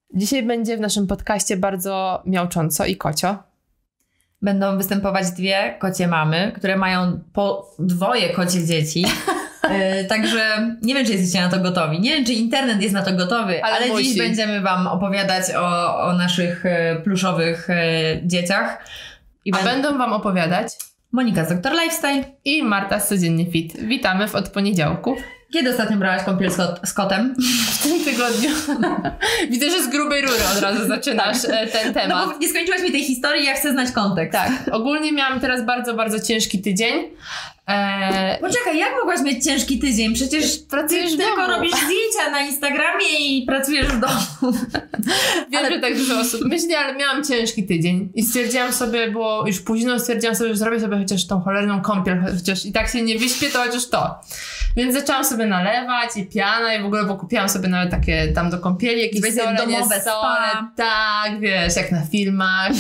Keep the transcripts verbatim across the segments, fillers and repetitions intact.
Dzisiaj będzie w naszym podcaście bardzo miaucząco i kocio. Będą występować dwie kocie mamy, które mają po dwoje kocie dzieci. Yy, także nie wiem, czy jesteście na to gotowi. Nie wiem, czy internet jest na to gotowy, ale, ale dziś będziemy wam opowiadać o, o naszych y, pluszowych y, dzieciach. I A będą... będą wam opowiadać Monika z doktor Lifestyle i Marta z Codziennie Fit. Witamy w Od Poniedziałku. Kiedy ostatnio brałaś kąpiel z, kot, z kotem? W tym tygodniu. Widzę, że z grubej rury od razu zaczynasz tak. ten temat. No bo nie skończyłaś mi tej historii, ja chcę znać kontekst. Tak, ogólnie miałam teraz bardzo, bardzo ciężki tydzień. Eee... Poczekaj, jak mogłaś mieć ciężki tydzień? Przecież pracujesz tylko domu. Robisz zdjęcia na Instagramie i pracujesz w domu. Wiem, ale... że tak dużo osób myśli, ale miałam ciężki tydzień i stwierdziłam sobie, było już późno, stwierdziłam sobie, że zrobię sobie chociaż tą cholerną kąpiel, chociaż i tak się nie wyśpię, to chociaż to. Więc zaczęłam sobie nalewać i piana i w ogóle, bo kupiłam sobie nawet takie tam do kąpieli, jakieś sole, domowe spa. Tak, wiesz, jak na filmach.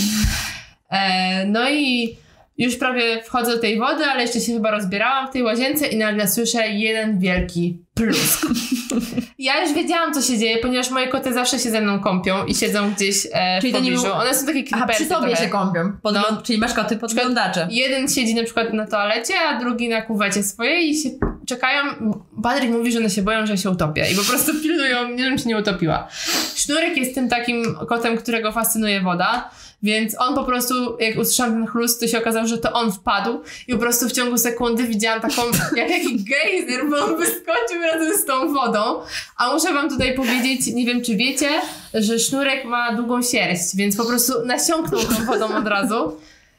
E, no i już prawie wchodzę do tej wody, ale jeszcze się chyba rozbierałam w tej łazience i nagle słyszę jeden wielki plusk. Ja już wiedziałam, co się dzieje, ponieważ moje koty zawsze się ze mną kąpią i siedzą gdzieś e, w pobliżu. Był... One są takie creepersy. A przy tobie trochę. się kąpią. Podgląd... No. Czyli masz koty podglądacze. Jeden siedzi na przykład na toalecie, a drugi na kuwecie swojej i się czekają. Patryk mówi, że one się boją, że się utopię i po prostu pilnują, nie wiem, czy nie utopiła. Sznurek jest tym takim kotem, którego fascynuje woda. Więc on po prostu, jak usłyszałam ten chlust, to się okazało, że to on wpadł i po prostu w ciągu sekundy widziałam taką, jak jakiś gejzer, bo on wyskoczył razem z tą wodą. A muszę wam tutaj powiedzieć, nie wiem czy wiecie, że sznurek ma długą sierść, więc po prostu nasiąknął tą wodą od razu.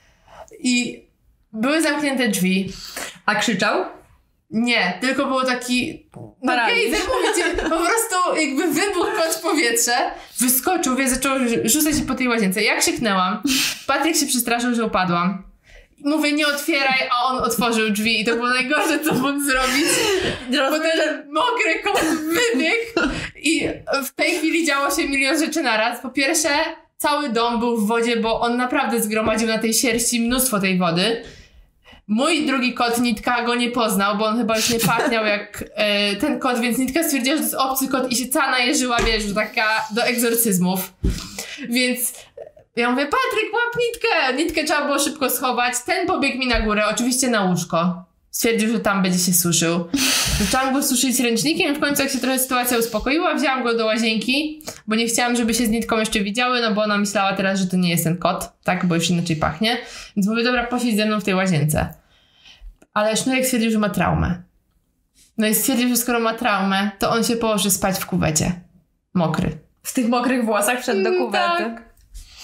I były zamknięte drzwi. A krzyczał? Nie, tylko było taki no gejzer, mówicie, po prostu jakby wybuchł kot w powietrze, wyskoczył, wie, zaczął rzucać się po tej łazience. Ja krzyknęłam. Patryk się przestraszył, że upadłam. Mówię, nie otwieraj, a on otworzył drzwi i to było najgorsze, co mógł zrobić. Bo ten mokry kot wybiegł i w tej chwili działo się milion rzeczy naraz. Po pierwsze, cały dom był w wodzie, bo on naprawdę zgromadził na tej sierści mnóstwo tej wody. Mój drugi kot, Nitka, go nie poznał, bo on chyba już nie pachniał jak e, ten kot, więc Nitka stwierdziła, że to jest obcy kot i się cała najeżyła, wiesz, że taka do egzorcyzmów. Więc ja mówię, Patryk, łap Nitkę! Nitkę trzeba było szybko schować. Ten pobiegł mi na górę, oczywiście na łóżko. Stwierdził, że tam będzie się suszył. Zaczęłam go suszyć ręcznikiem i w końcu jak się trochę sytuacja uspokoiła, wzięłam go do łazienki, bo nie chciałam, żeby się z Nitką jeszcze widziały, no bo ona myślała teraz, że to nie jest ten kot, tak, bo już inaczej pachnie. Więc mówię, dobra, posiedź ze mną w tej łazience. Ale Sznurek stwierdził, że ma traumę. No i stwierdził, że skoro ma traumę, to on się położy spać w kuwecie. Mokry. W tych mokrych włosach wszedł do kuwety. Tak.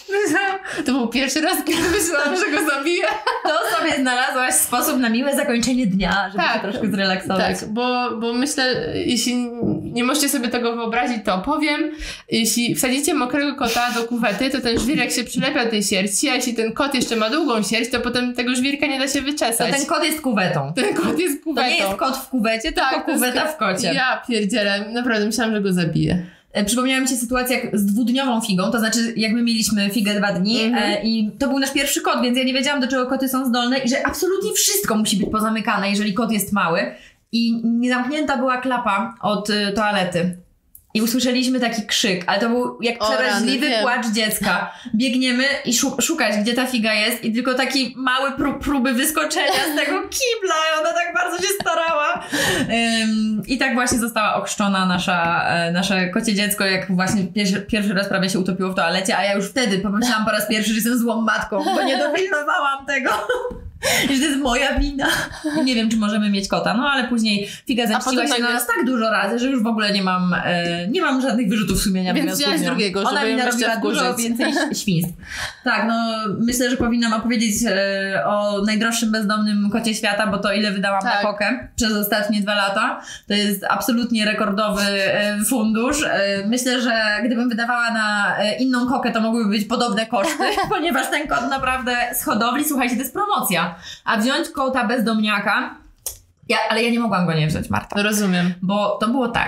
To był pierwszy raz, kiedy myślałam, że go zabiję. To sobie znalazłaś sposób na miłe zakończenie dnia, żeby tak, się troszkę zrelaksować. Tak, bo, bo myślę, jeśli nie możecie sobie tego wyobrazić, to opowiem. Jeśli wsadzicie mokrego kota do kuwety, to ten żwirek się przylepia do tej sierści, a jeśli ten kot jeszcze ma długą sierść, to potem tego żwirka nie da się wyczesać. To ten kot jest kuwetą. Ten kot jest kuwetą. To nie jest kot w kuwecie, tak, tylko kuweta jest... w kocie. Ja pierdzielę, naprawdę myślałam, że go zabiję. Przypomniała mi się sytuacja z dwudniową figą, to znaczy jak my mieliśmy figę dwa dni mm-hmm. e, i to był nasz pierwszy kot, więc ja nie wiedziałam, do czego koty są zdolne i że absolutnie wszystko musi być pozamykane, jeżeli kot jest mały. I niezamknięta była klapa od y, toalety. I usłyszeliśmy taki krzyk, ale to był jak przeraźliwy płacz dziecka. Biegniemy i szu- szukać, gdzie ta figa jest i tylko taki mały prób, próby wyskoczenia z tego kibla i ona tak bardzo się starała. Ym, I tak właśnie została ochrzczona nasza, e, nasze kocie dziecko, jak właśnie pierwszy, pierwszy raz prawie się utopiło w toalecie, a ja już wtedy pomyślałam po raz pierwszy, że jestem złą matką, bo nie dopilnowałam tego. I że to jest moja wina. I nie wiem, czy możemy mieć kota, no ale później figa zemściła się na nas tak dużo razy, że już w ogóle nie mam e, nie mam żadnych wyrzutów sumienia. Więc wziąłeś drugiego, żeby ona mi narobiła dużo więcej świństw. Tak, no myślę, że powinnam opowiedzieć e, o najdroższym bezdomnym kocie świata, bo to ile wydałam tak. na kokę przez ostatnie dwa lata. To jest absolutnie rekordowy e, fundusz. E, myślę, że gdybym wydawała na e, inną kokę, to mogłyby być podobne koszty, ponieważ ten kot naprawdę z hodowli, słuchajcie, to jest promocja. A wziąć kota bezdomniaka, ja, ale ja nie mogłam go nie wziąć, Marta. Rozumiem. Bo to było tak.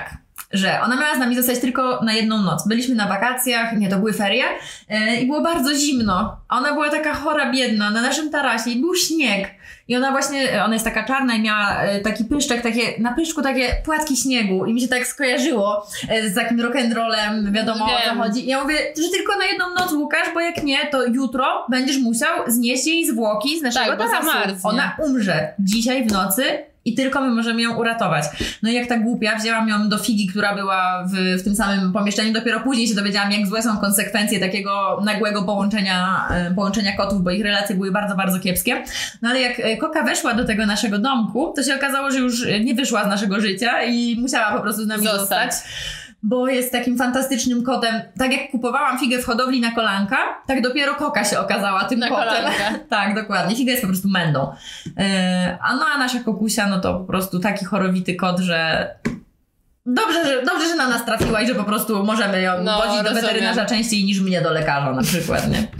że ona miała z nami zostać tylko na jedną noc. Byliśmy na wakacjach, nie, to były ferie yy, i było bardzo zimno. A ona była taka chora, biedna, na naszym tarasie i był śnieg. I ona właśnie, ona jest taka czarna i miała y, taki pyszczek, takie, na pyszczku takie płatki śniegu i mi się tak skojarzyło y, z takim rock'n'rollem, wiadomo Wiem. o co chodzi. I ja mówię, że tylko na jedną noc, Łukasz, bo jak nie, to jutro będziesz musiał znieść jej zwłoki z naszego tak, tarasu. Ona umrze dzisiaj w nocy i tylko my możemy ją uratować. No i jak ta głupia, wzięłam ją do Figi, która była w, w tym samym pomieszczeniu. Dopiero później się dowiedziałam, jak złe są konsekwencje takiego nagłego połączenia, połączenia kotów, bo ich relacje były bardzo, bardzo kiepskie. No ale jak Koka weszła do tego naszego domku, to się okazało, że już nie wyszła z naszego życia i musiała po prostu z nami zostać. zostać. Bo jest takim fantastycznym kotem. Tak jak kupowałam Figę w hodowli na kolanka, tak dopiero Koka się okazała tym na kotem. Kolanka. Tak, dokładnie. Figa jest po prostu mędą. Yy, a no a nasza Kokusia, no to po prostu taki chorowity kot, że dobrze, że, dobrze, że na nas trafiła i że po prostu możemy ją no, wozić do weterynarza częściej niż mnie do lekarza na przykład, nie?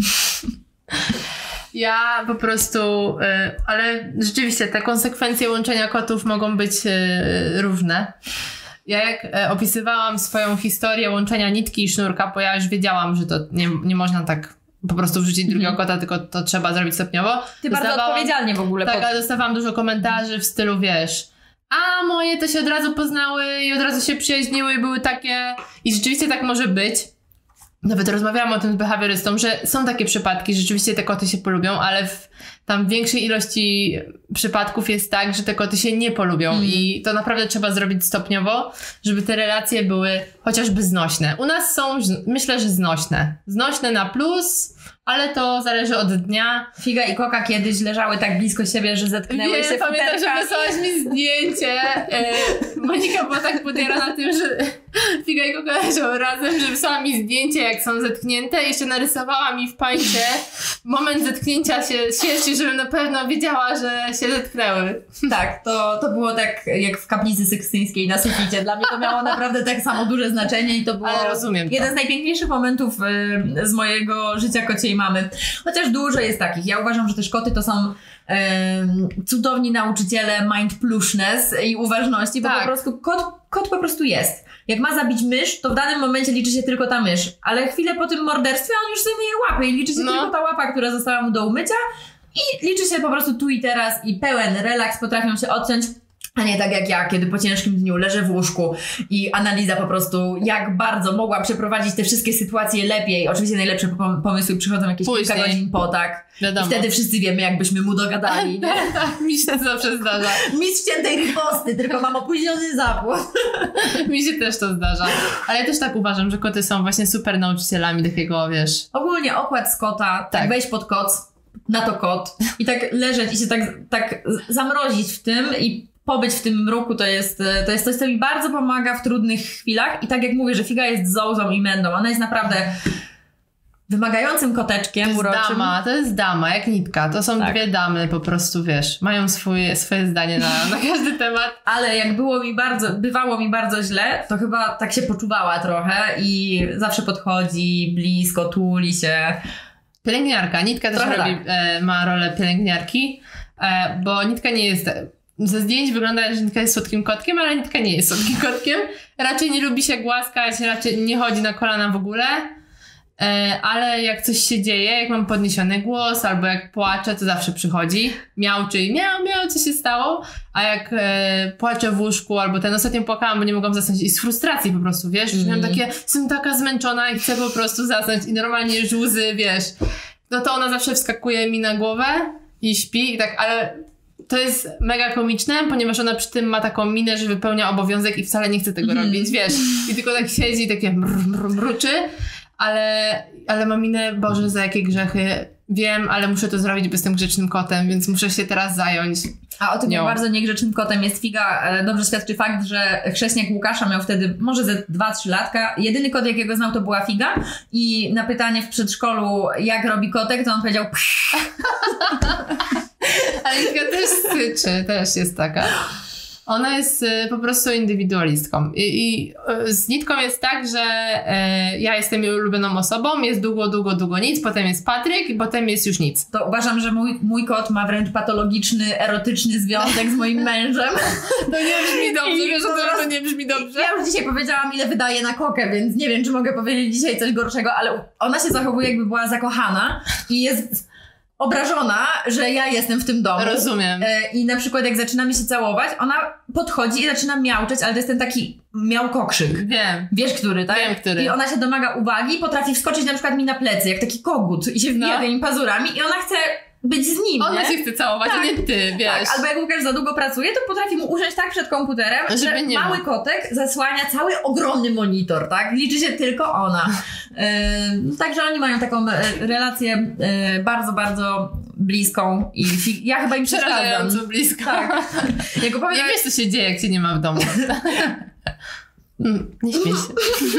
Ja po prostu, yy, ale rzeczywiście te konsekwencje łączenia kotów mogą być yy, różne. Ja jak e, opisywałam swoją historię łączenia nitki i sznurka, bo ja już wiedziałam, że to nie, nie można tak po prostu wrzucić mm-hmm. drugiego kota, tylko to trzeba zrobić stopniowo. Ty bardzo odpowiedzialnie w ogóle. Tak, pod... ale dostawałam dużo komentarzy w stylu, wiesz, a moje to się od razu poznały i od razu się przyjaźniły i były takie... I rzeczywiście tak może być. Nawet rozmawiałam o tym z behawiorystą, że są takie przypadki, że rzeczywiście te koty się polubią, ale w tam większej ilości przypadków jest tak, że te koty się nie polubią mm. i to naprawdę trzeba zrobić stopniowo, żeby te relacje były chociażby znośne. U nas są, myślę, że znośne. Znośne na plus, ale to zależy od dnia. Figa i Koka kiedyś leżały tak blisko siebie, że zetknęły Wiem, się w pamiętam, że wysłałaś mi zdjęcie. E, Monika była tak podjarana tym, że Figa i Koka leżą razem, że wysłała mi zdjęcie, jak są zetknięte. Jeszcze narysowała mi w pańcie moment zetknięcia się sieci, żebym na pewno wiedziała, że się zetknęły. Tak, to, to było tak jak w kaplicy sykstyńskiej na suficie. Dla mnie to miało naprawdę tak samo duże znaczenie i to było Ale rozumiem to. jeden z najpiękniejszych momentów y, z mojego życia kociej mamy. Chociaż dużo jest takich. Ja uważam, że też koty to są y, cudowni nauczyciele mindfulness i uważności, bo tak. po prostu kot, kot po prostu jest. Jak ma zabić mysz, to w danym momencie liczy się tylko ta mysz. Ale chwilę po tym morderstwie on już sobie myje łapy i liczy się no. tylko ta łapa, która została mu do umycia. I liczy się po prostu tu i teraz i pełen relaks, potrafią się odciąć, a nie tak jak ja, kiedy po ciężkim dniu leżę w łóżku i analiza po prostu, jak bardzo mogła przeprowadzić te wszystkie sytuacje lepiej. Oczywiście najlepsze pomysły przychodzą jakieś Później. kilka godzin po, tak? Wiadomo. I wtedy wszyscy wiemy, jakbyśmy mu dogadali. Tak, tak, mi się to zawsze zdarza. Mistrz ciętej riposty, tylko mam opóźniony zapłon. Mi się też to zdarza. Ale ja też tak uważam, że koty są właśnie super nauczycielami takiego, wiesz... Ogólnie okład z kota, tak, tak wejść pod koc, na to kot i tak leżeć i się tak, tak zamrozić w tym i pobyć w tym mruku to jest, to jest coś, co mi bardzo pomaga w trudnych chwilach i tak jak mówię, że Figa jest zołzą i mędą, ona jest naprawdę wymagającym koteczkiem to jest uroczym. dama, to jest dama, jak nitka, to są tak. dwie damy po prostu, wiesz, mają swoje, swoje zdanie na, na każdy temat. Ale jak było mi bardzo, bywało mi bardzo źle, to chyba tak się poczuwała trochę i zawsze podchodzi blisko, tuli się. Pielęgniarka. Nitka też robi, e, ma rolę pielęgniarki, e, bo Nitka nie jest... Ze zdjęć wygląda, że Nitka jest słodkim kotkiem, ale Nitka nie jest słodkim kotkiem. Raczej nie lubi się głaskać, raczej nie chodzi na kolana w ogóle. E, ale jak coś się dzieje, jak mam podniesiony głos albo jak płaczę, to zawsze przychodzi. Miauczy i miał, miał, co się stało. A jak e, płaczę w łóżku albo ten ostatnio płakałam, bo nie mogłam zasnąć i z frustracji po prostu, wiesz, mm. że miałam takie, jestem taka zmęczona i chcę po prostu zasnąć i normalnie już łzy, wiesz. No to ona zawsze wskakuje mi na głowę i śpi i tak, ale to jest mega komiczne, ponieważ ona przy tym ma taką minę, że wypełnia obowiązek i wcale nie chce tego mm. robić, wiesz. I tylko tak siedzi i takie mr, mr, mruczy. Ale, ale mam minę, Boże, za jakie grzechy. Wiem, ale muszę to zrobić, bo jestem grzecznym kotem, więc muszę się teraz zająć. A o tym, jak bardzo niegrzecznym kotem jest Figa, dobrze świadczy fakt, że chrześniak Łukasza miał wtedy może ze dwa trzy latka. Jedyny kot, jakiego znał, to była Figa. I na pytanie w przedszkolu, jak robi kotek, to on powiedział ale Figa też syczy, też jest taka. Ona jest y, po prostu indywidualistką. I, i y, z Nitką jest tak, że y, ja jestem jej ulubioną osobą, jest długo, długo, długo nic, potem jest Patryk i potem jest już nic. To uważam, że mój, mój kot ma wręcz patologiczny, erotyczny związek z moim mężem. To nie brzmi dobrze, wiesz, to, to, to nie brzmi dobrze. Ja już dzisiaj powiedziałam, ile wydaje na kokę, więc nie wiem, czy mogę powiedzieć dzisiaj coś gorszego, ale ona się zachowuje, jakby była zakochana i jest obrażona, że ja jestem w tym domu. Rozumiem. I na przykład jak zaczynamy się całować, ona podchodzi i zaczyna miauczeć, ale to jest ten taki miałkokrzyk. Wiem. Wiesz, który, tak? Wiem, który. I ona się domaga uwagi, potrafi wskoczyć na przykład mi na plecy, jak taki kogut i się wbija no. tymi pazurami i ona chce być z nim, Ona nie? się chce całować, tak. a nie ty, wiesz. Tak, albo jak Łukasz za długo pracuje, to potrafi mu usiąść tak przed komputerem, Żeby że nie mały ma. kotek zasłania cały ogromny monitor, tak? Liczy się tylko ona. Yy, także oni mają taką yy, relację yy, bardzo, bardzo bliską i fi- ja chyba im przeszkadzam. Przerażająco blisko. Tak. Jak opowiadam... Nie wiesz, co się dzieje, jak cię nie ma w domu. Mm, nie śmiej się.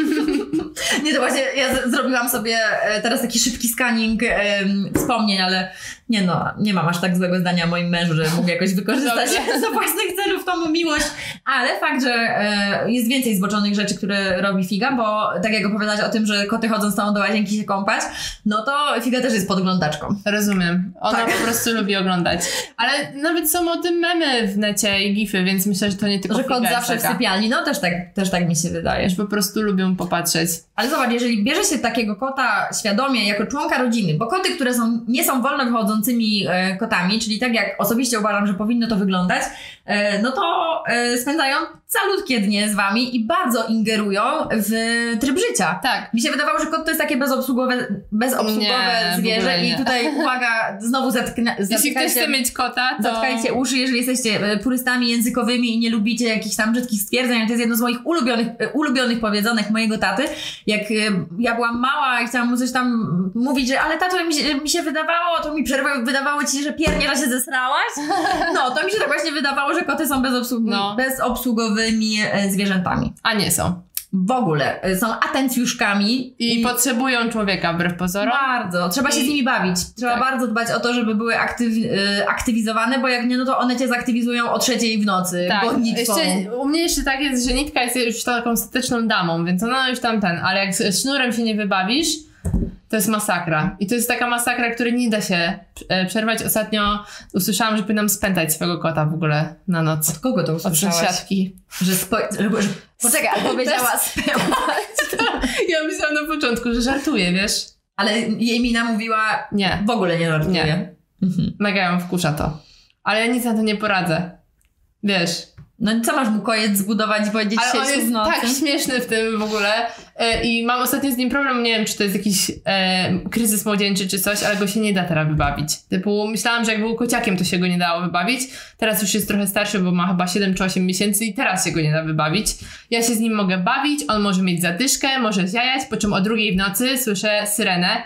Nie, to właśnie ja z- zrobiłam sobie e, teraz taki szybki scanning e, wspomnień, ale nie no, nie mam aż tak złego zdania o moim mężu, że mógł jakoś wykorzystać do własnych celów tą miłość, ale fakt, że e, jest więcej zboczonych rzeczy, które robi Figa, bo tak jak opowiadać o tym, że koty chodzą z tobą do łazienki się kąpać, no to Figa też jest podglądaczką. Rozumiem. Ona Tak. po prostu lubi oglądać. Ale nawet są o tym memy w necie i gify, więc myślę, że to nie tylko Że kot Figa zawsze w taka. sypialni, no też tak, też tak mi się wydaje. Że po prostu lubią popatrzeć. Ale zobacz, jeżeli bierze się takiego kota świadomie jako członka rodziny, bo koty, które są, nie są wolno wychodzącymi e, kotami, czyli tak jak osobiście uważam, że powinno to wyglądać, e, no to e, spędzają calutkie dnie z wami i bardzo ingerują w tryb życia. Tak. Mi się wydawało, że kot to jest takie bezobsługowe, bezobsługowe Nie, w zwierzę ogóle i nie. tutaj uwaga, znowu zatkna, Jeśli ktoś zatkajcie, chce mieć kota, to... zatkajcie uszy, jeżeli jesteście e, purystami językowymi i nie lubicie jakichś tam brzydkich stwierdzeń. To jest jedno z moich ulubionych, e, ulubionych powiedzonek mojego taty. Jak e, ja byłam mała i chciałam mu coś tam mówić, że ale tato, mi się, mi się wydawało, to mi przerwało, wydawało ci się, że pierniela się zesrałaś? No, to mi się tak właśnie wydawało, że koty są bezobsług- No. bezobsługowymi e, zwierzętami. A nie są. W ogóle. E, Są atencjuszkami. I, potrzebują człowieka wbrew pozorom. Bardzo. Trzeba się I- z nimi bawić. Trzeba tak. bardzo dbać o to, żeby były aktyw, y, aktywizowane, bo jak nie, no to one cię zaktywizują o trzeciej w nocy. Tak. Godnictwą. Jeszcze, u mnie jeszcze tak jest, że Nitka jest już taką statyczną damą, więc ona już tam ten, ale jak z sznurem się nie wybawisz, to jest masakra. I to jest taka masakra, której nie da się e, przerwać. Ostatnio usłyszałam, że powinnam spętać swojego kota w ogóle na noc. Od kogo to Od usłyszałaś? sąsiadki. Że, spo, że, że Poczekaj, ale powiedziała spełniać. Ja myślałam na początku, że żartuje, wiesz? Ale jej mina mówiła, Nie. w ogóle nie żartuje. Nie. Mhm. Mega ją wkurza to. Ale ja nic na to nie poradzę. Wiesz? No co masz mu kojec zbudować i powiedzieć Ale on siedź tu w jest nocy? tak śmieszny w tym w ogóle e, i mam ostatnio z nim problem, nie wiem czy to jest jakiś e, kryzys młodzieńczy czy coś, ale go się nie da teraz wybawić. Typu myślałam, że jak był kociakiem to się go nie dało wybawić, teraz już jest trochę starszy, bo ma chyba siedem czy osiem miesięcy i teraz się go nie da wybawić. Ja się z nim mogę bawić, on może mieć zadyszkę, może zjajać, po czym o drugiej w nocy słyszę syrenę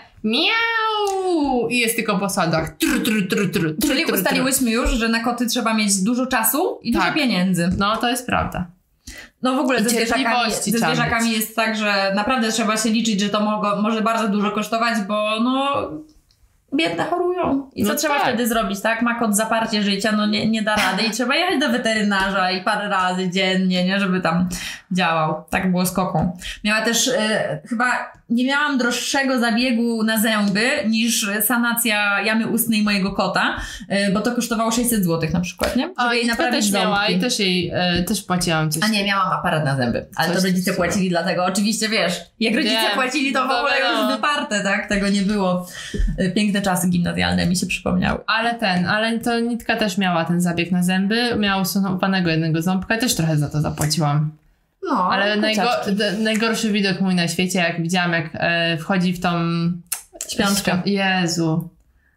miau i jest tylko po schodach. Tru, tru, tru, tru, tru, Czyli tru, tru. ustaliłyśmy już, że na koty trzeba mieć dużo czasu i dużo Tak. pieniędzy. No to jest prawda. No w ogóle I ze zwierzakami, cierpliwości ze trzeba zwierzakami mieć. jest tak, że naprawdę trzeba się liczyć, że to mogło, może bardzo dużo kosztować, bo no biedne chorują. I co No trzeba tak. wtedy zrobić, tak? Ma kot zaparcie życia, no nie, nie da rady i trzeba jechać do weterynarza i parę razy dziennie, nie? Żeby tam działał. Tak było z koką. Miała też, e, chyba nie miałam droższego zabiegu na zęby niż sanacja jamy ustnej mojego kota, e, bo to kosztowało sześćset złotych na przykład, nie? Żeby A jej i to naprawić też miała ząbki. i też jej, e, też płaciłam coś. A nie, miałam aparat na zęby. Ale Coś to rodzice takiego. płacili dlatego. Oczywiście, wiesz, jak rodzice Wiem. płacili, to w No ogóle wiadomo. już wyparte, tak? Tego nie było. Y, Piękne czasy gimnazjalne mi się przypomniały. Ale ten, ale to Nitka też miała ten zabieg na zęby, miała usuwanego jednego ząbka, też trochę za to zapłaciłam. No, Ale najgo, kociaczki. d- najgorszy widok mój na świecie, jak widziałam, jak e, wchodzi w tą... Śpiączkę. Jezu.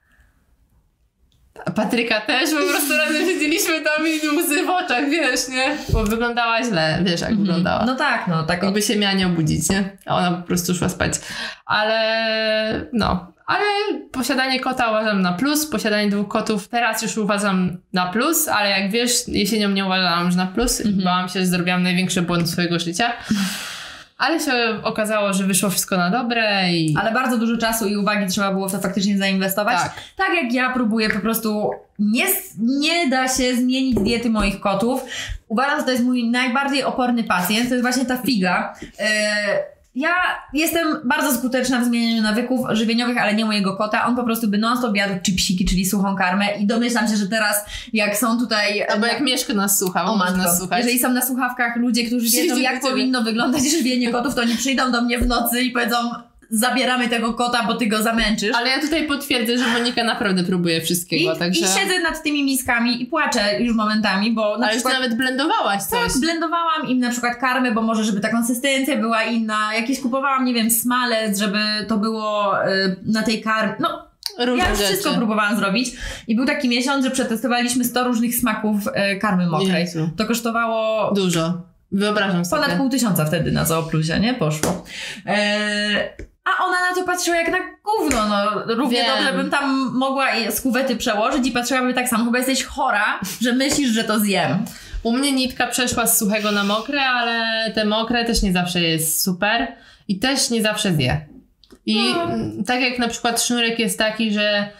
Patryka też, po prostu razem siedzieliśmy tam i łzy w oczach, wiesz, nie? Bo wyglądała źle, wiesz jak wyglądała. No tak, no tak. Jakby się miała nie obudzić, nie? A ona po prostu szła spać. Ale no, ale posiadanie kota uważam na plus, posiadanie dwóch kotów teraz już uważam na plus, ale jak wiesz, jesienią nie uważałam, że na plus. Mhm. Bałam się, że zrobiłam największy błąd swojego życia. Ale się okazało, że wyszło wszystko na dobre i... Ale bardzo dużo czasu i uwagi trzeba było w to faktycznie zainwestować. Tak. Tak jak ja próbuję po prostu... Nie, nie da się zmienić diety moich kotów. Uważam, że to jest mój najbardziej oporny pacjent. To jest właśnie ta figa. Yy, Ja jestem bardzo skuteczna w zmienianiu nawyków żywieniowych, ale nie mojego kota. On po prostu by non-stop jadł chipsiki, czyli suchą karmę i domyślam się, że teraz jak są tutaj... Albo jak Mieszko nas słucha, bo można nas słuchać. Jeżeli są na słuchawkach ludzie, którzy wiedzą, jak powinno wyglądać żywienie kotów, to oni przyjdą do mnie w nocy i powiedzą: zabieramy tego kota, bo ty go zamęczysz. Ale ja tutaj potwierdzę, że Monika naprawdę próbuje wszystkiego, I, także... I siedzę nad tymi miskami i płaczę już momentami, bo na Ale przykład... już nawet blendowałaś coś. Tak, blendowałam im na przykład karmę, bo może żeby ta konsystencja była inna. Jakieś kupowałam, nie wiem, smalec, żeby to było y, na tej karmie. No, Różne ja już rzeczy. wszystko próbowałam zrobić. I był taki miesiąc, że przetestowaliśmy sto różnych smaków y, karmy mokrej. Jezu. To kosztowało... Dużo. Wyobrażam sobie. Ponad pół tysiąca wtedy na Zooplusie, nie? Poszło. Eee, a ona na to patrzyła jak na gówno, no. Równie Wiem. dobrze bym tam mogła z kuwety przełożyć i patrzyłaby tak samo. Chyba jesteś chora, że myślisz, że to zjem. U mnie nitka przeszła z suchego na mokre, ale te mokre też nie zawsze jest super i też nie zawsze zje. I No. tak jak na przykład sznurek jest taki, że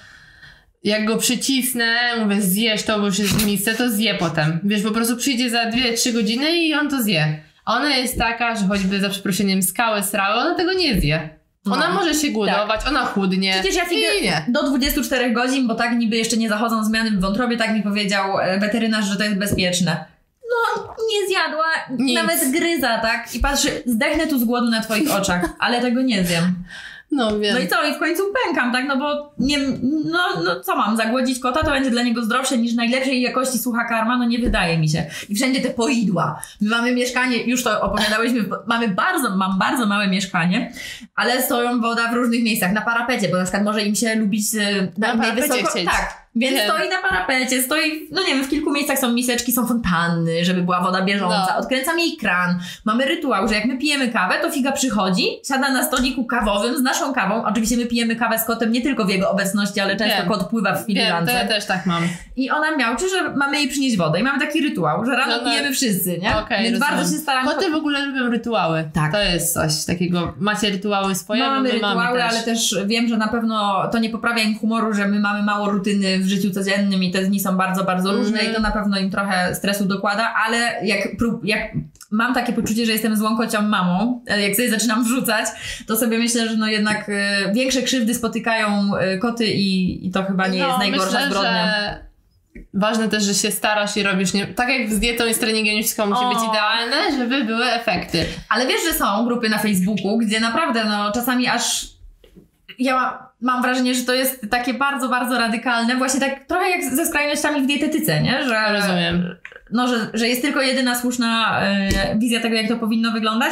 jak go przycisnę, mówię zjesz to, bo już jest w misce, to zje potem. Wiesz, po prostu przyjdzie za dwie trzy godziny i on to zje. A ona jest taka, że choćby za przeproszeniem skały srały, ona tego nie zje. Ona No. może się głodować, ona chudnie. Przecież ja figę i nie. do dwudziestu czterech godzin, bo tak niby jeszcze nie zachodzą zmiany w wątrobie, tak mi powiedział e, weterynarz, że to jest bezpieczne. No, nie zjadła, Nic. nawet gryza, tak? I patrzy, zdechnę tu z głodu na twoich oczach, ale tego nie zjem. No wiem. No i co? I w końcu pękam, tak? No bo nie, no, no co mam? Zagłodzić kota to będzie dla niego zdrowsze niż najlepszej jakości sucha karma? No nie wydaje mi się. I wszędzie te poidła. My mamy mieszkanie, już to opowiadałyśmy, mamy bardzo, mam bardzo małe mieszkanie, ale stoją woda w różnych miejscach. Na parapecie, bo na przykład może im się lubić Na na parapecie wysoko. chcieć. Tak. Więc Wiem. stoi na parapecie, stoi, no nie wiem, w kilku miejscach są miseczki, są fontanny, żeby była woda bieżąca. No. Odkręcam jej kran. Mamy rytuał, że jak my pijemy kawę, to figa przychodzi, siada na stoliku kawowym z naszą kawą. Oczywiście my pijemy kawę z kotem nie tylko w jego obecności, ale często Wiem. kot pływa w Wiem, filirance. to ja też tak mam. I ona miałczy, że mamy jej przynieść wodę. I mamy taki rytuał, że rano No, no. pijemy wszyscy, nie? Okej, Więc rozumiem. bardzo się staram. Koty w ogóle lubią rytuały. Tak. To jest coś takiego. Macie rytuały swoje? No, bo mamy my rytuały, mamy też. ale też wiem, że na pewno to nie poprawia im humoru, że my mamy mało rutyny w życiu codziennym i te dni są bardzo, bardzo różne Mhm. i to na pewno im trochę stresu dokłada, ale jak, prób, jak mam takie poczucie, że jestem złą kocią mamą, jak sobie zaczynam wrzucać, to sobie myślę, że no jednak y, większe krzywdy spotykają y, koty i, i to chyba nie no, jest najgorsza myślę, zbrodnia. Że ważne też, że się starasz i robisz, nie, tak jak z dietą i z treningiem, nie wszystko musi O. być idealne, żeby były efekty. Ale wiesz, że są grupy na Facebooku, gdzie naprawdę no czasami aż ja ma, mam wrażenie, że to jest takie bardzo, bardzo radykalne, właśnie tak trochę jak ze skrajnościami w dietetyce, nie? Że, Rozumiem. No, że, że jest tylko jedyna słuszna e, wizja tego, jak to powinno wyglądać.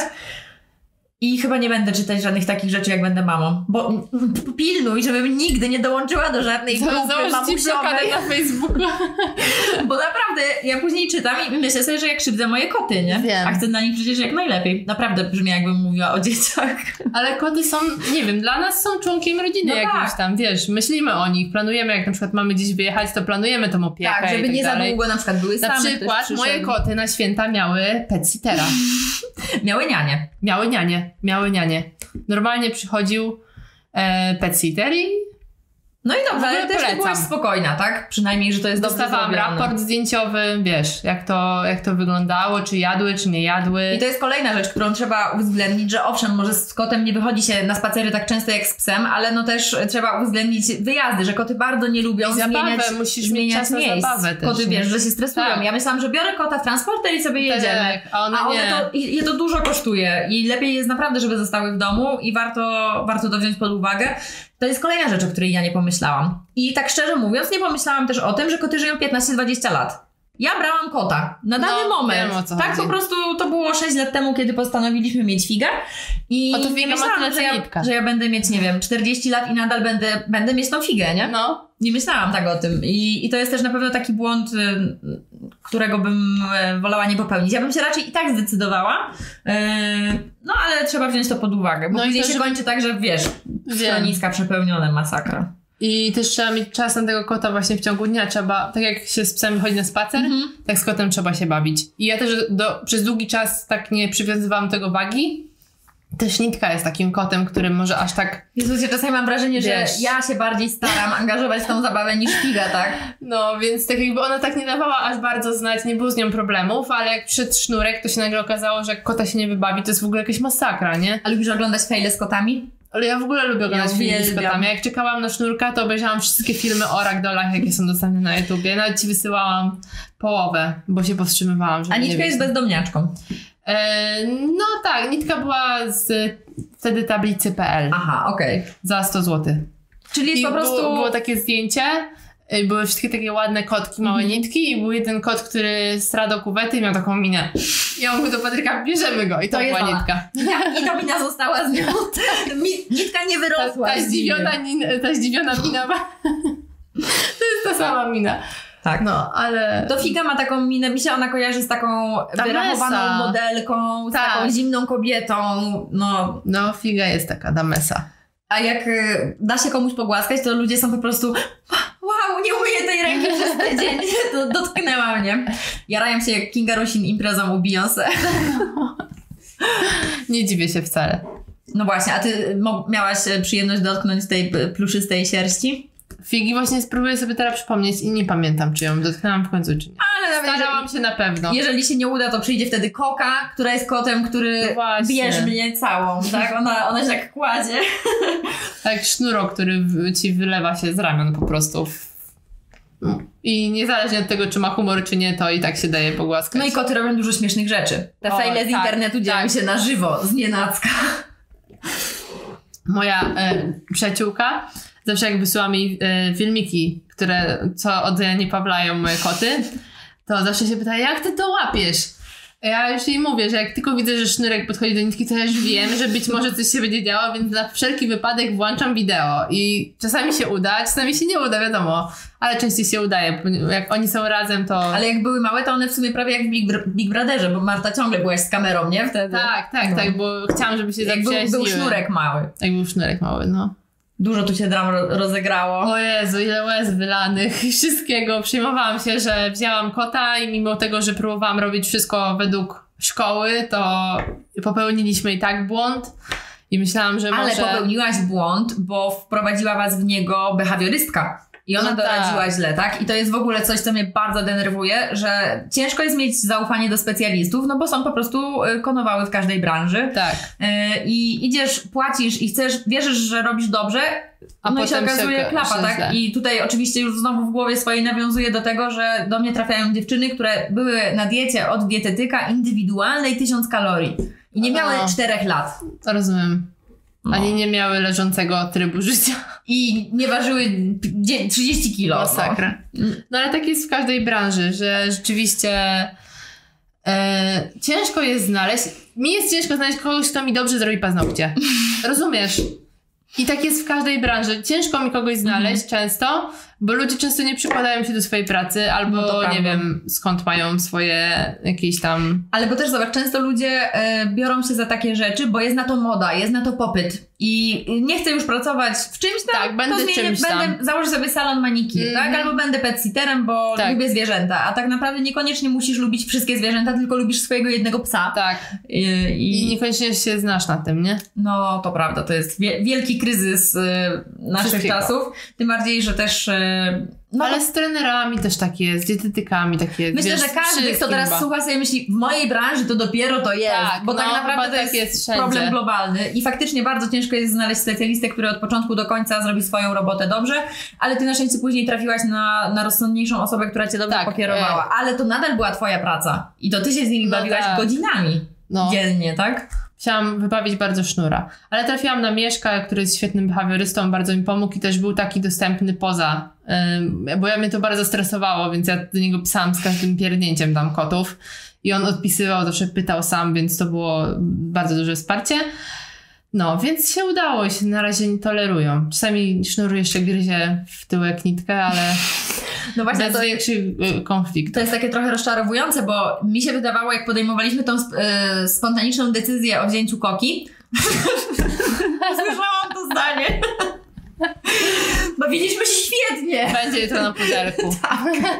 I chyba nie będę czytać żadnych takich rzeczy, jak będę mamą. Bo mm, pilnuj, żebym nigdy nie dołączyła do żadnej grupy Założyć ci blokadę mamusiowej. na Facebooku. Bo naprawdę, ja później czytam i myślę sobie, że jak krzywdzę moje koty, nie? Wiem. A chcę dla nich przecież jak najlepiej. Naprawdę brzmi, jakbym mówiła o dzieciach. Ale koty są, nie wiem, dla nas są członkiem rodziny No jakimś tak. tam, wiesz, myślimy o nich, planujemy, jak na przykład mamy gdzieś wyjechać, to planujemy tą opiekę Tak, żeby i tak nie za dalej. długo na przykład były Na same. przykład ktoś moje przyszedł. koty na święta miały pet-sittera. Miały nianie. Miały nianie, miały nianie. Normalnie przychodził e, pet-sitter i No i W dobrze, ogóle ale też ty polecam. byłaś spokojna, tak? Przynajmniej, że to jest dobrze dostawałam zrobione. raport zdjęciowy, wiesz, jak to, jak to wyglądało, czy jadły, czy nie jadły. I to jest kolejna rzecz, którą trzeba uwzględnić, że owszem, może z kotem nie wychodzi się na spacery tak często jak z psem, ale no też trzeba uwzględnić wyjazdy, że koty bardzo nie lubią I zabawę, zmieniać, musisz mieć zmieniać czas na miejsc. zabawę też, Koty, nie? wiesz, że się stresują. Tak. Ja myślałam, że biorę kota w transporter i sobie jedziemy. Tak, a one A one nie. to, i- je to dużo kosztuje i lepiej jest naprawdę, żeby zostały w domu i warto, warto to wziąć pod uwagę. To jest kolejna rzecz, o której ja nie pomyślałam. I tak szczerze mówiąc, nie pomyślałam też o tym, że koty żyją piętnaście dwadzieścia lat. Ja brałam kota na dany No, moment. wiem, o co tak chodzi. po prostu to było sześć lat temu, kiedy postanowiliśmy mieć figę. I O, to nie figa ma myślałam, tyle że co ja, nitka. że ja będę mieć, nie wiem, czterdzieści lat i nadal będę, będę mieć tą figę, nie? No, Nie myślałam tak o tym. I, I to jest też na pewno taki błąd, y, którego bym y, wolała nie popełnić. Ja bym się raczej i tak zdecydowała, y, no ale trzeba wziąć to pod uwagę, bo No i później to, się żeby- kończy tak, że wiesz, Wiem. schroniska przepełnione, masakra. i też trzeba mieć czas na tego kota właśnie w ciągu dnia. Trzeba, tak jak się z psem wychodzi na spacer, Mhm. tak z kotem trzeba się bawić. I ja też do, przez długi czas tak nie przywiązywałam tego wagi, Też Nitka jest takim kotem, który może aż tak... Jezus, ja czasami mam wrażenie, Wiesz. że ja się bardziej staram angażować w tą zabawę niż Figa, tak? No, więc tak jakby ona tak nie dawała aż bardzo znać, nie było z nią problemów, ale jak przyszedł Sznurek, to się nagle okazało, że jak kota się nie wybawi, to jest w ogóle jakaś masakra, nie? A lubisz oglądać fejle z kotami? Ale ja w ogóle lubię oglądać Ja filmy z uwielbiam. kotami. Jak czekałam na Sznurka, to obejrzałam wszystkie filmy o ragdollach, jakie są dostępne na YouTubie. Nawet ci wysyłałam połowę, bo się powstrzymywałam, żeby A Nitka nie jest bezdomniaczką. E, no tak, Nitka była z wtedy tablicy kropka pe el Aha, okej. Okay. za sto złotych. Czyli jest I po prostu... było, było takie zdjęcie, y, były wszystkie takie ładne kotki, małe Mhm. nitki i był jeden kot, który stradał kuwety i miał taką minę. I ja mówię do Patryka, bierzemy go i to, To jest była ona. Nitka. Ja, I ta mina została z nią. Mi- Nitka nie Ta, wyrosła. ta, z zdziwiona, nimy. nin- ta zdziwiona mina ma... To jest ta sama mina. Tak. No, ale... To Figa ma taką minę, mi się ona kojarzy z taką Ta wyramowaną Mesa. modelką, z Tak. taką zimną kobietą, no. No, Figa jest taka damesa. A jak y, da się komuś pogłaskać, to ludzie są po prostu wow, nie umyję tej ręki przez tydzień, to dotknęła mnie. Jarają się jak Kinga Rusin imprezą u Beyoncé. Nie dziwię się wcale. No właśnie, a ty mo- miałaś e, przyjemność dotknąć tej p- pluszystej sierści? Figi właśnie spróbuję sobie teraz przypomnieć i nie pamiętam, czy ją dotknęłam w końcu, czy nie. Ale nawet Starałam się na pewno. jeżeli się nie uda, to przyjdzie wtedy Koka, która jest kotem, który No właśnie. bierz mnie całą, tak? Ona, ona się tak kładzie. Tak, sznurok, który w- ci wylewa się z ramion po prostu. I niezależnie od tego, czy ma humor, czy nie, to i tak się daje pogłaskać. No i koty robią dużo śmiesznych rzeczy. Te O, fejle z tak, internetu dzieją tak. się na żywo, z nienacka. Moja e, przyjaciółka zawsze jak wysyła mi e, filmiki, które co od nie pawlają moje koty, to zawsze się pyta, jak ty to łapiesz? Ja już jej mówię, że jak tylko widzę, że sznurek podchodzi do nitki, to ja już wiem, że być może coś się będzie działo, więc na wszelki wypadek włączam wideo. I czasami się uda, czasami się nie uda, wiadomo. Ale częściej się udaje. Jak oni są razem, to... Ale jak były małe, to one w sumie prawie jak w Big, Br- Big Brotherze, bo Marta ciągle byłaś z kamerą, nie? Wtedy. Tak, tak, No. tak, bo chciałam, żeby się Jak był, zaprzyjaźniły. był sznurek mały. Jak był sznurek mały, no. Dużo tu się dram ro- rozegrało. O Jezu, ile łez wylanych i wszystkiego. Przejmowałam się, że wzięłam kota i mimo tego, że próbowałam robić wszystko według szkoły, to popełniliśmy i tak błąd. I myślałam, że Ale może... popełniłaś błąd, bo wprowadziła was w niego behawiorystka. I ona No doradziła tak. źle, tak? I to jest w ogóle coś, co mnie bardzo denerwuje, że ciężko jest mieć zaufanie do specjalistów, no bo są po prostu y, konowały w każdej branży. Tak. Y, I idziesz, płacisz i chcesz, wierzysz, że robisz dobrze, A no i się potem się okazuje oka- klapa, że tak? źle. I tutaj oczywiście już znowu w głowie swojej nawiązuję do tego, że do mnie trafiają dziewczyny, które były na diecie od dietetyka indywidualnej tysiąc kalorii. I nie miały A. czterech lat. Rozumiem. No. Ani nie miały leżącego trybu życia. I nie ważyły dzie- trzydzieści kilo. Masakra. No ale tak jest w każdej branży, że rzeczywiście e, ciężko jest znaleźć. Mi jest ciężko znaleźć kogoś, kto mi dobrze zrobi paznokcie. Rozumiesz? I tak jest w każdej branży. Ciężko mi kogoś znaleźć Mhm. często, bo ludzie często nie przykładają się do swojej pracy, albo No to nie prawda. wiem skąd mają swoje jakieś tam... Ale bo też zobacz, często ludzie e, biorą się za takie rzeczy, bo jest na to moda, jest na to popyt. I nie chcę już pracować w czymś tam, Tak, będę to zmienię, czymś tam. będę założę sobie salon manikir, Mhm. tak? Albo będę pet-sitterem, bo Tak. lubię zwierzęta. A tak naprawdę niekoniecznie musisz lubić wszystkie zwierzęta, tylko lubisz swojego jednego psa. Tak. I, I i niekoniecznie się znasz na tym, nie? no to prawda, to jest wie, wielki kryzys y, naszych Wszystkiego. czasów. Tym bardziej, że też... Y, no, Ale z trenerami też tak jest, z dietetykami tak jest. myślę, wiesz, że każdy, kto wszystkim teraz chyba. słucha sobie myśli, w mojej branży to dopiero to jest, Tak, bo no, tak chyba naprawdę to tak jest, jest wszędzie. problem globalny i faktycznie bardzo ciężko jest znaleźć specjalistę, który od początku do końca zrobi swoją robotę dobrze, ale ty na szczęście później trafiłaś na, na rozsądniejszą osobę, która cię dobrze Tak, pokierowała, ale to nadal była twoja praca i to ty się z nimi No bawiłaś tak. godzinami No. dziennie, tak? Chciałam wybawić bardzo sznura. Ale trafiłam na Mieszka, który jest świetnym behawiorystą, bardzo mi pomógł i też był taki dostępny poza. Ym, bo ja mnie to bardzo stresowało, więc ja do niego pisałam z każdym pierdnięciem tam kotów. I on odpisywał, zawsze pytał sam, więc to było bardzo duże wsparcie. No, więc się udało i się na razie nie tolerują. Czasami sznur jeszcze gryzie w tyłek nitkę, ale No właśnie, bez to, większych y, konfliktów. to jest takie trochę rozczarowujące, bo mi się wydawało, jak podejmowaliśmy tą sp- e, spontaniczną decyzję o wzięciu Koki, słyszałam to zdanie. Bo Bawiliśmy się świetnie. Będzie jutro na pudelku. Tak.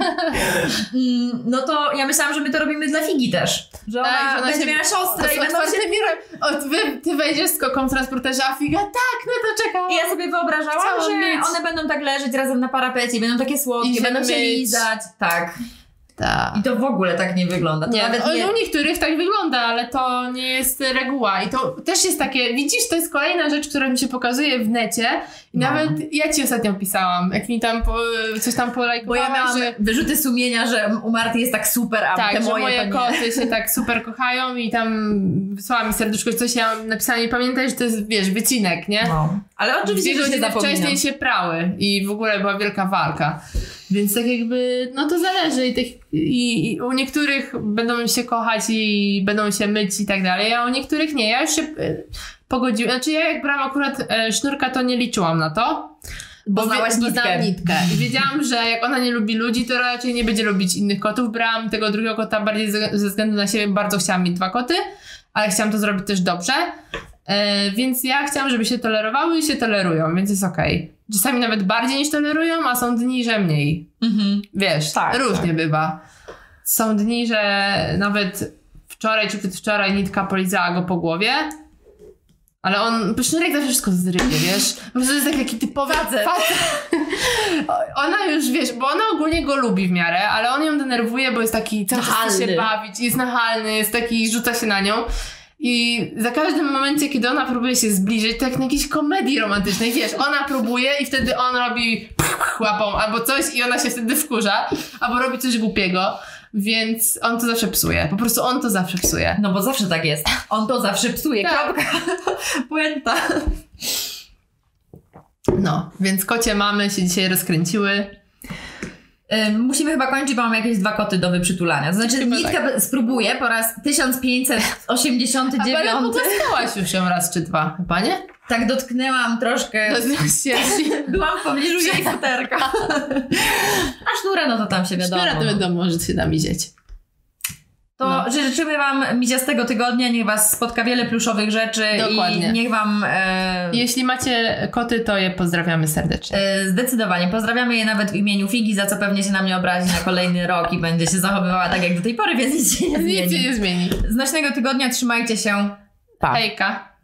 No to ja myślałam, że my to robimy dla Figi też. Że ona, Tak, że ona będzie się- miała siostrę i I będą się... Od, wy, ty wejdziesz z koką w transporterze, a Figa tak, no to czekam. I ja sobie wyobrażałam, Chciałam że mieć. one będą tak leżeć razem na parapecie, będą takie I słodkie, się będą się myć. lizać. Tak. Tak. I to w ogóle tak nie wygląda. To Nie, nawet nie... u niektórych tak wygląda, ale to nie jest reguła. I to też jest takie, widzisz, to jest kolejna rzecz, która mi się pokazuje w necie. I No. nawet ja ci ostatnio pisałam, jak mi tam po, coś tam polajkowała, Bo ja miałam że wyrzuty sumienia, że u Marty jest tak super, a tak, te że moje, moje to nie. koty się tak super kochają i tam wysłała mi serduszko, coś ja napisałam, nie pamiętaj, że to jest, wiesz, wycinek, nie? No. Ale oczywiście, Dwie że się godziny zapomina. wcześniej się prały i w ogóle była wielka walka. Więc tak jakby, no to zależy i, tych, i, i u niektórych będą się kochać i będą się myć i tak dalej, a u niektórych nie. Ja już się y, pogodziłam, znaczy ja jak brałam akurat e, sznurka, to nie liczyłam na to. Bo wie- znałaś bo nitkę. znałam nitkę. I wiedziałam, że jak ona nie lubi ludzi, to raczej nie będzie lubić innych kotów. Brałam tego drugiego kota bardziej ze, ze względu na siebie, bardzo chciałam mieć dwa koty, ale chciałam to zrobić też dobrze. E, więc ja chciałam, żeby się tolerowały i się tolerują, więc jest okej. Okay. Czasami nawet bardziej niż tolerują, a są dni, że mniej. Mhm. Wiesz, Tak, różnie tak. bywa. Są dni, że nawet wczoraj czy przedwczoraj nitka polizała go po głowie, ale on, bo sznurek zawsze wszystko zrywie, wiesz. Po prostu to jest taki, taki typowy Facet. facet. Ona już, wiesz, bo ona ogólnie go lubi w miarę, ale on ją denerwuje, bo jest taki, cały czas chce Nachalny. się bawić, jest nachalny, jest taki, rzuca się na nią. I za każdym momencie, kiedy ona próbuje się zbliżyć, to jak na jakiejś komedii romantycznej, wiesz, ona próbuje i wtedy on robi łapą albo coś i ona się wtedy wkurza, albo robi coś głupiego, więc on to zawsze psuje. Po prostu on to zawsze psuje. No bo zawsze tak jest. On to zawsze psuje. Tak. Kropka. Puenta. No, więc kocie mamy się dzisiaj rozkręciły. Ym, musimy chyba kończyć, bo mam jakieś dwa koty do wyprzytulania. To znaczy Chyba Nitka tak. spróbuje po raz tysiąc pięćset osiemdziesiąty A ale dziewiąty. pogłaskałaś już ją raz czy dwa, chyba nie? Tak dotknęłam troszkę. To jest Byłam w pobliżu jej futerka. A sznura, no to tam się wiadomo. Szpiera to wiadomo, że się da mizieć. To No. życzymy wam miziastego tygodnia, niech was spotka wiele pluszowych rzeczy. Dokładnie. I niech wam e, Jeśli macie koty, to je pozdrawiamy serdecznie. e, zdecydowanie. Pozdrawiamy je nawet w imieniu Figi, za co pewnie się na mnie obrazi na kolejny rok i będzie się zachowywała tak jak do tej pory, więc nic się nie Nic się zmieni. nie zmieni. Znośnego tygodnia, trzymajcie się. Pa. Hejka.